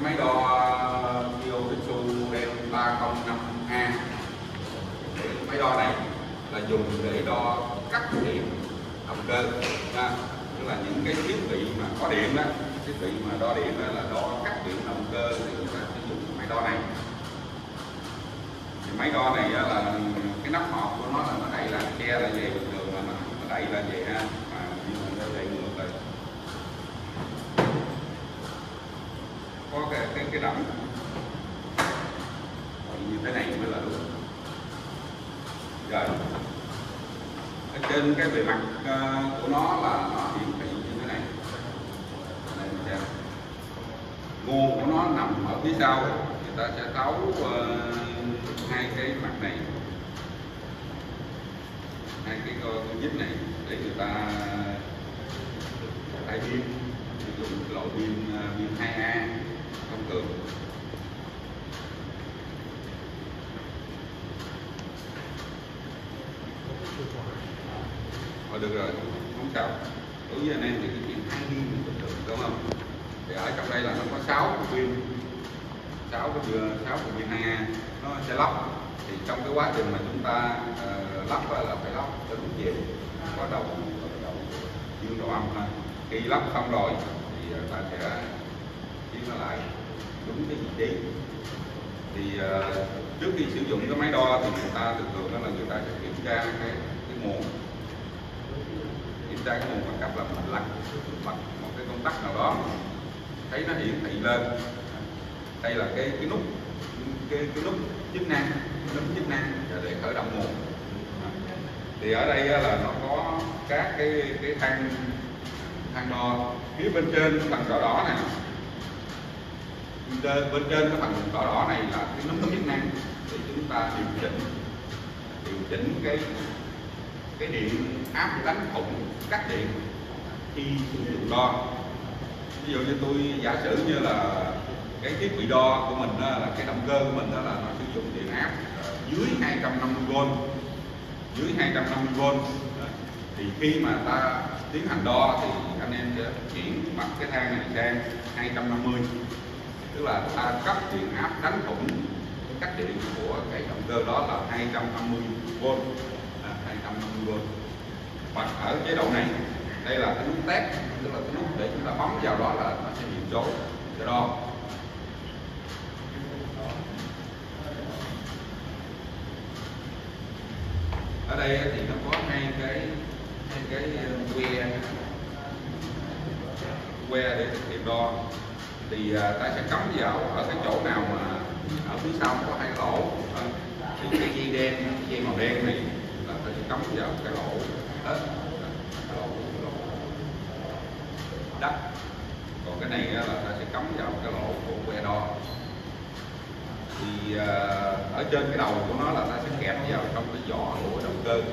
cái máy đo Kyotetsu Model 305A. Máy đo này là dùng để đo cắt điện động cơ, tức là những cái thiết bị mà có điện đó, thiết bị mà đo điện đó là đo cắt điện động cơ thì chúng ta sử dụng máy đo này. Thì máy đo này là cái nắp hộp của nó là nó đẩy là che lại về bình thường, là nó đẩy là vậy ha, mà nó đẩy ngược lại. Có cái đậm như thế này mới là đúng. Rồi ở trên cái bề mặt của nó là nó hiển thị như thế này. Đây, nguồn của nó nằm ở phía sau, người ta sẽ tháo hai cái mặt này, hai cái con vít này để người ta thay pin, sử dụng loại pin 2A thông thường. Được rồi, không sao. Đối với anh em thì cái chuyện hai pin bình thường, đúng không? Thì ở trong đây là nó có 6 cục pin, 6 cục pin 2A nó sẽ lắp. Thì trong cái quá trình mà chúng ta lắp là phải lắp cho đúng chiều, có đầu dương đầu âm ha. Khi lắp xong rồi thì ta sẽ chiếu nó lại đúng cái vị trí. Thì trước khi sử dụng cái máy đo thì người ta thường đó là người ta sẽ kiểm tra cái nguồn, kiểm tra cái nguồn bằng cách là mình lật một cái công tắc nào đó, thấy nó hiển thị lên. Đây là cái nút nút chức năng, để khởi động nguồn. Thì ở đây là nó có các cái thang đo. Phía bên trên phần đỏ đỏ này, bên trên cái phần đỏ đỏ này là cái nút chức năng để chúng ta điều chỉnh cái điện áp đánh thủng cắt điện khi sử dụng đo. Ví dụ như tôi giả sử như là cái thiết bị đo của mình đó, là cái động cơ của mình đó là nó sử dụng điện áp dưới 250V, thì khi mà ta tiến hành đo thì anh em sẽ chuyển mặt cái thang này sang 250, tức là ta cấp điện áp đánh thủng cắt điện của cái động cơ đó là 250V. 250V. Và ở chế độ này, đây là cái nút test, tức là cái nút để chúng ta bấm vào đó là nó sẽ hiện số để đo. Ở đây thì nó có hai cái que để thực hiện đo. Thì ta sẽ cắm vào ở cái chỗ nào mà ở phía sau có hai lỗ. Thì cái dây màu đen này là ta sẽ cắm vào cái lỗ hết, lỗ đất. Còn cái này là ta sẽ cắm vào cái lỗ của que đo. Thì ở trên cái đầu của nó là ta sẽ kẹp vào trong cái vỏ của động cơ,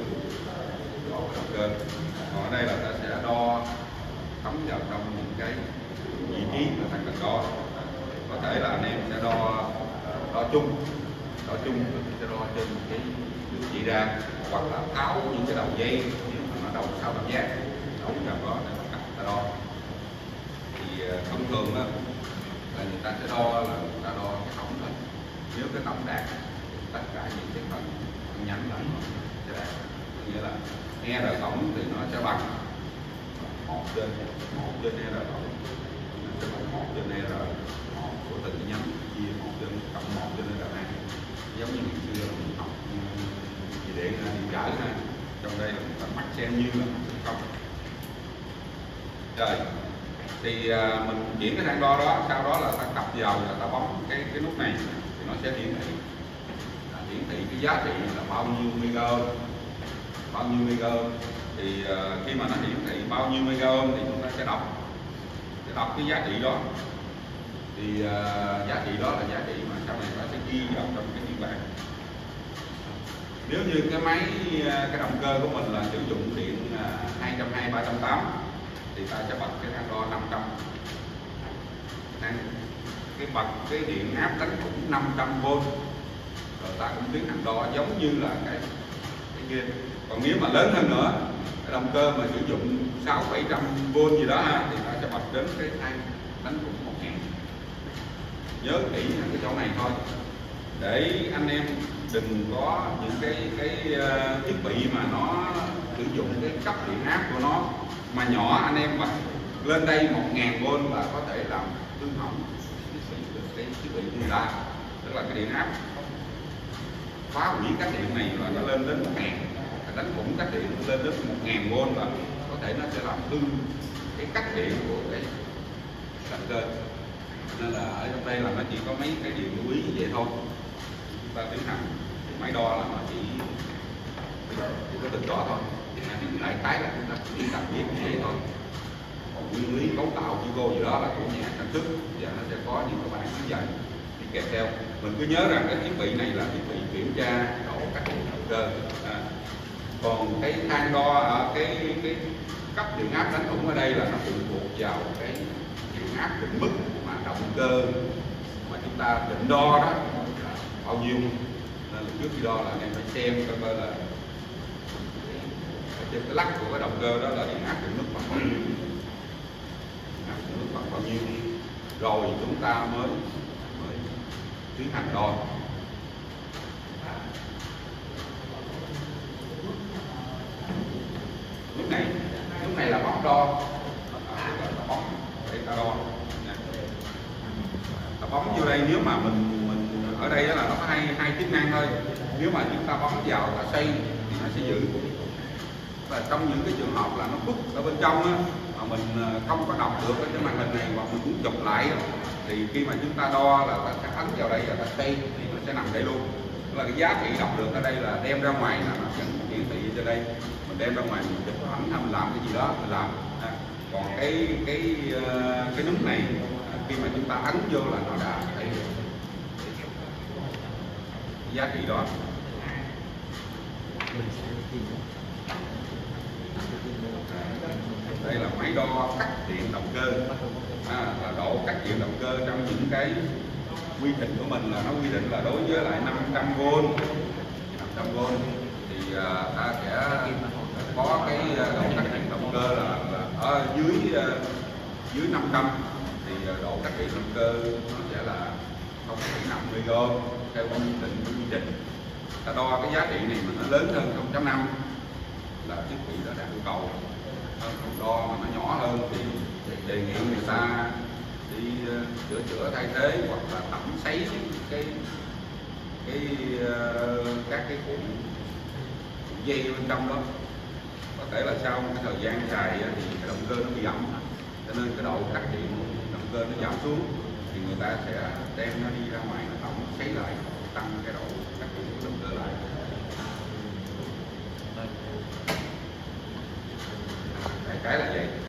còn ở đây là ta sẽ đo cắm vào trong những cái vị trí mà ta cần đo. Có thể là anh em sẽ đo chung sẽ đo trên cái đường chỉ ra, hoặc là tháo những cái đầu dây mà nó đầu sau cảm giác đấu vào đó để cắt ta đo. Thì thông thường đó là người ta sẽ đo người ta đo cái tổng thôi. Nếu cái tổng đạt tất cả những cái phần nhánh là nó sẽ đạt, nghĩa là e r tổng thì nó sẽ bằng 1 trên e r tổng, sẽ bằng 1 trên e r của từng nhánh chia 1 trên cộng 1 trên e r hai. Giống như ngày xưa mình học gì điện trở ha, trong đây là mình mắc xem như là không. Rồi thì mình chuyển cái thang đo đó, sau đó là ta cặp vào và ta bấm cái nút này thì nó sẽ hiển thị cái giá trị là bao nhiêu mega ohm. Thì khi mà nó hiển thị bao nhiêu mega ohm thì chúng ta sẽ đọc cái giá trị đó. Thì giá trị đó là giá trị mà sau này nó sẽ ghi vào trong cái biên bản. Nếu như cái động cơ của mình là sử dụng điện 220/380 thì ta sẽ bật cái thang đo 500, bật cái điện áp đánh thủng 500V, rồi ta cũng tiến hành đo giống như là cái kia. Còn nếu mà lớn hơn nữa, cái động cơ mà sử dụng 600-700V gì đó ha, thì ta sẽ bật đến cái thang đánh thủng 1000. nhớ kỹ cái chỗ này thôi, để anh em đừng có những cái thiết bị mà nó sử dụng cái cấp điện áp của nó mà nhỏ, anh em bật lên đây 1000V là có thể làm hư hỏng cái thiết bị của người ta. Tức là cái điện áp phá hủy cách điện này là nó lên đến 1000, đánh thủng cách điện lên đến 1000V là có thể nó sẽ làm hư cái cách điện của cái động cơ. Nên là ở trong đây là nó chỉ có mấy cái điều lưu ý như vậy thôi. Chúng ta tiến hành máy đo là nó chỉ có từng đó thôi, đại khái là chúng ta chỉ cần biết như vậy thôi. Còn nguyên lý cấu tạo chi cô gì đó là của nhà sản xuất và nó sẽ có những cái bản hướng dẫn đi kèm theo. Mình cứ nhớ rằng cái thiết bị này là thiết bị kiểm tra độ cách điện động cơ. Còn cái thang đo cái cấp điện áp đánh thủng ở đây là nó phụ thuộc vào cái điện áp định mức mà động cơ mà chúng ta định đo đó là bao nhiêu. Nên là trước khi đo là anh em phải xem coi là trên cái lắc của cái động cơ đó là điện áp định mức bằng bao nhiêu, rồi chúng ta mới tiến hành đo. Lúc này là bấm đo, là bấm để ta đo. Ta bấm vô đây, nếu mà mình ở đây là nó có hai chức năng thôi. Nếu mà chúng ta bấm vào là xoay thì nó sẽ giữ. Và trong những cái trường hợp là nó bứt ở bên trong á, mà mình không có đọc được cái màn hình này hoặc mình muốn chụp lại thì khi mà chúng ta đo là ta sẽ ấn vào đây và ta xoay thì nó sẽ nằm đây luôn. Tức là cái giá trị đọc được ở đây là đem ra ngoài là nó vẫn hiển thị trên đây. Mình đem ra ngoài mình chụp ảnh hay mình làm cái gì đó mình làm. Còn cái nút này khi mà chúng ta ấn vô là nó đã thấy được cái giá trị đó. Đây là máy đo cắt điện động cơ, là độ cắt điện động cơ trong những cái quy trình của mình là nó quy định là đối với lại 500V thì ta sẽ có cái độ cắt điện động cơ là ở dưới 500 thì độ cắt điện động cơ nó sẽ là 0,50V theo quy định của quy trình. Ta đo cái giá trị này mà nó lớn hơn 0,5 là thiết bị đã đạt yêu cầu. Còn đo mà nó nhỏ hơn thì đề nghị người ta đi sửa thay thế hoặc là tẩm sấy các cái cuộn dây bên trong đó. Có thể là sau một cái thời gian dài thì cái động cơ nó bị ẩm, cho nên cái độ cắt điện động cơ nó giảm xuống thì người ta sẽ đem nó đi ra ngoài, nó tẩm sấy lại, tăng cái độ cắt điện của động cơ lại. Đại khái là vậy.